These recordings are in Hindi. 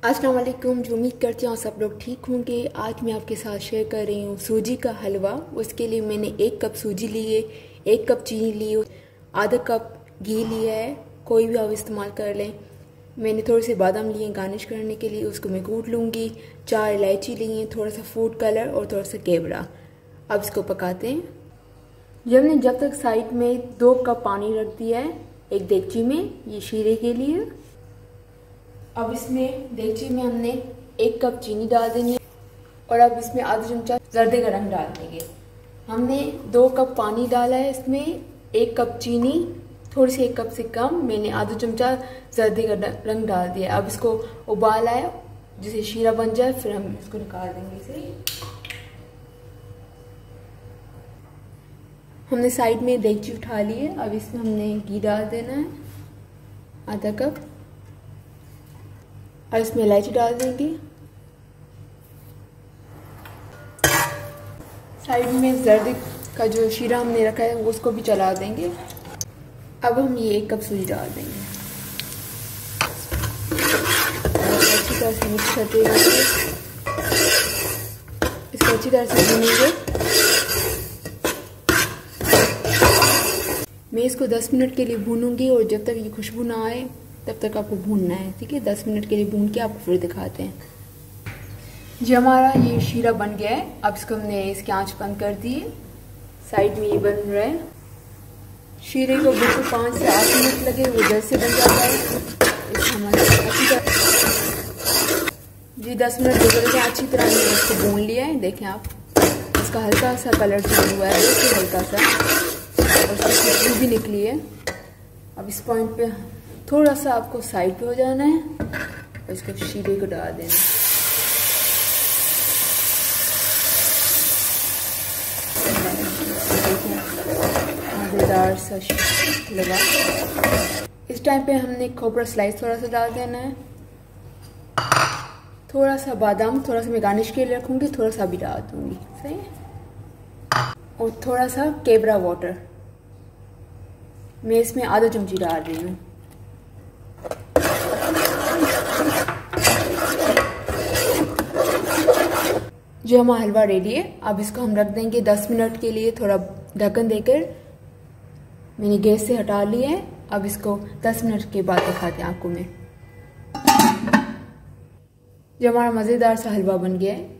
अस्सलाम वालेकुम। जो उम्मीद करती हूँ सब लोग ठीक होंगे। आज मैं आपके साथ शेयर कर रही हूँ सूजी का हलवा। उसके लिए मैंने 1 कप सूजी ली है, 1 कप चीनी ली है, आधा कप घी लिया है, कोई भी आप इस्तेमाल कर लें। मैंने थोड़े से बादाम लिए गार्निश करने के लिए, उसको मैं कूट लूँगी। 4 इलायची ली हैं, थोड़ा सा फूड कलर और थोड़ा सा केवड़ा। अब इसको पकाते हैं। जब तक साइड में 2 कप पानी रख दिया है एक देगची में, ये शीरे के लिए। अब इसमें देगची में हमने 1 कप चीनी डाल देनी है और अब इसमें आधा चमचा जर्दे का रंग डाल देंगे। हमने 2 कप पानी डाला है, इसमें 1 कप चीनी, थोड़ी सी 1 कप से कम मैंने आधा चमचा जर्दे का रंग डाल दिया। अब इसको उबाल आए जिसे शीरा बन जाए, फिर हम इसको निकाल देंगे इसे। हमने साइड में देगची उठा ली है। अब इसमें हमने घी डाल देना है आधा कप और इसमें इलायची डाल देंगे। साइड में जर्दे का जो शीरा हमने रखा है उसको भी चला देंगे। अब हम ये 1 कप सूजी डाल देंगे और अच्छी तरह से मिक्स करते रहेंगे। इसको अच्छी तरह से भूनेंगे। मैं इसको 10 मिनट के लिए भूनूंगी और जब तक ये खुशबू ना आए तब तक आपको भूनना है, ठीक है। 10 मिनट के लिए भून के आपको फिर दिखाते हैं। जी हमारा ये शीरा बन गया है। अब इसको हमने इसकी आंच बंद कर दी है। साइड में ये बन रहा है। शीरे को बिल्कुल 5 से 8 मिनट लगे, वो जल्द से बन जाता है। अच्छी तरह जी 10 मिनट गुजर के अच्छी तरह हमने इसको भून लिया है। देखें आप, इसका हल्का सा कलर चेंज हुआ है, बिल्कुल हल्का सा, और उसकी खुशबू भी निकली है। अब इस पॉइंट पे थोड़ा सा आपको साइड पे हो जाना है और इसको शीरे को डाल देना। मज़ेदार सा लगा। इस टाइम पे हमने खोपरा स्लाइस थोड़ा सा डाल देना है। थोड़ा सा बादाम, थोड़ा सा मैं गार्निश के लिए रखूँगी, थोड़ा सा भी डाल दूँगी, सही। और थोड़ा सा केवड़ा वाटर मैं इसमें आधा चमची डाल रही हूँ। जो हमारा हलवा रेडी है, अब इसको हम रख देंगे 10 मिनट के लिए थोड़ा ढक्कन देकर। मैंने गैस से हटा लिया है। अब इसको 10 मिनट के बाद दिखाते हैं आपको मैं। जो हमारा मज़ेदार सा हलवा बन गया है,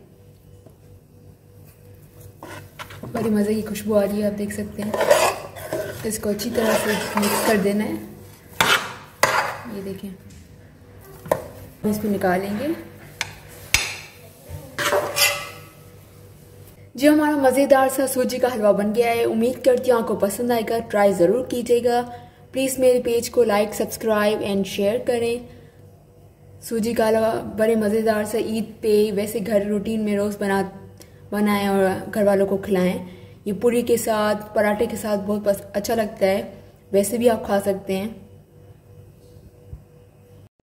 बड़ी मज़े की खुशबू आ रही है, आप देख सकते हैं। इसको अच्छी तरह से मिक्स कर देना है। ये देखें, इसको निकालेंगे। जो हमारा मज़ेदार सा सूजी का हलवा बन गया है। उम्मीद करती हूँ आपको पसंद आएगा। ट्राई ज़रूर कीजिएगा। प्लीज़ मेरे पेज को लाइक, सब्सक्राइब एंड शेयर करें। सूजी का हलवा बड़े मज़ेदार सा ईद पे वैसे घर रूटीन में रोज़ बनाएं और घर वालों को खिलाएं। ये पूरी के साथ, पराठे के साथ बहुत अच्छा लगता है। वैसे भी आप खा सकते हैं।